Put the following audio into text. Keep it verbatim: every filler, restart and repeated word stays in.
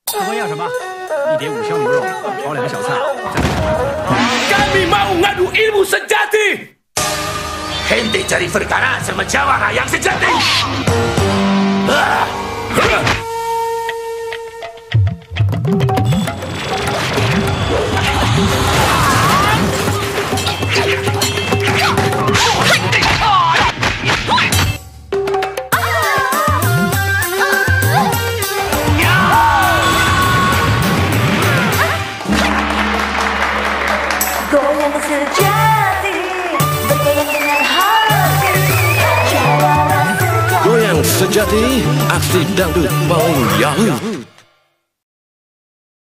客官要什么？一碟五香牛肉，炒两个小菜。 Kami mau ngadu ilmu sejati. Henti cari perkara sama jawara yang sejati. Goyang sejati, bergoyang dengan hati. Jawara sejati. Goyang sejati, aksi dangdut paling yahoo.